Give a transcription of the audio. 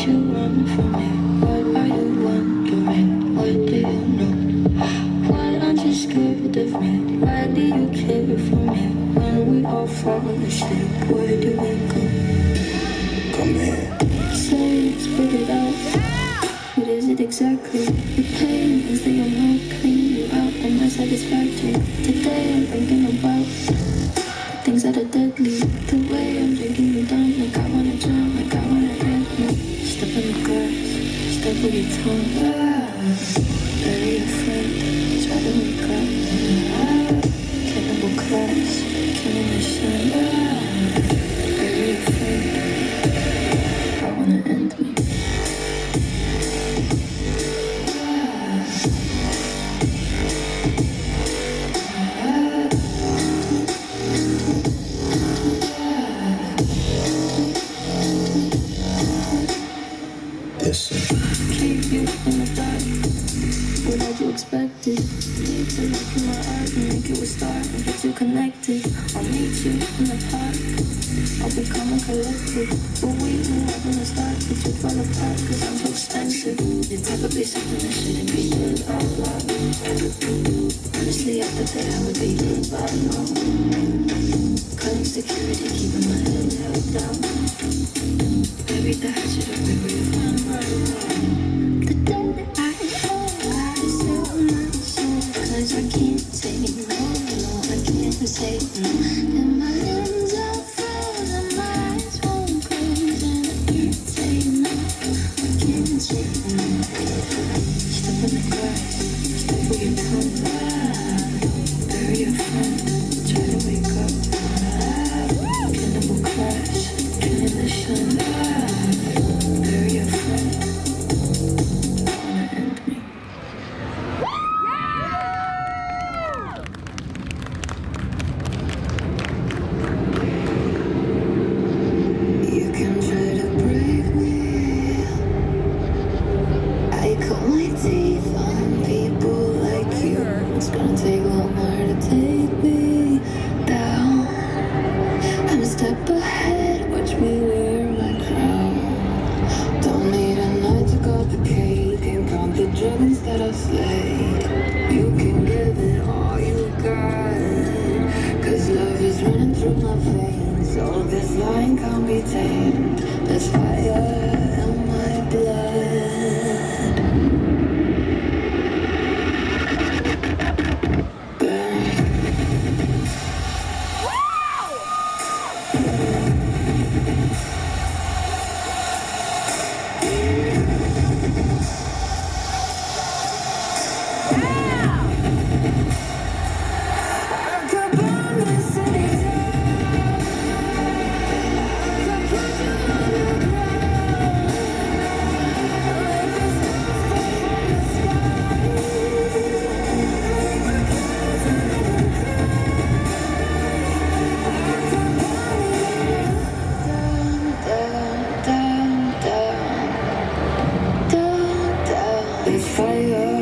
you want from me? What are you wondering? What do you know? Why aren't you scared of me? Why do you care for me? When we all fall asleep, where do we go? Come here. Say it, spit it out. What is it exactly? The pain is that you're not clean you out and not satisfactory. Today I'm thinking about things that are deadly. The way I'm drinking you down, like I wanna drown, like I wanna end me. Step in the grass, step with your tongue. Bury your friend, try to wake up. Cannibal class, killing the sun. Bury your friend, I wanna end me. Keep you in the dark. What had you expected? Need to look in my eyes and make you a star and get you connected. I'll meet you in the park. I'll become a collective. But we knew I from the start that you fall apart cause I'm so expensive. You're probably something that shouldn't be said out loud. Honestly, I thought that I would be good by now. Cutting security, keeping my head held down. Baby, the hatchet of the real one. The day that I fall, I sell my soul. Cause I can't say no, no, I can't say no. And my limbs are frozen, my eyes won't close. And I can't say no, I can't say no. Step in the grass, step with your tongue. Bury your friend, try to wake up. Cannibal crash, killing the sun. Bury your friend, wanna end me. You can try to break me. I cut my teeth on people like you. It's gonna take a lot more to take me down. I'm a step ahead, watch me wear my crown. Don't need a night to cut the cake and count the dragons that I slayed. You can give it all you got, cause love is running through my veins. All this line can't be tamed. There's fire in my blood. Burn. There's fire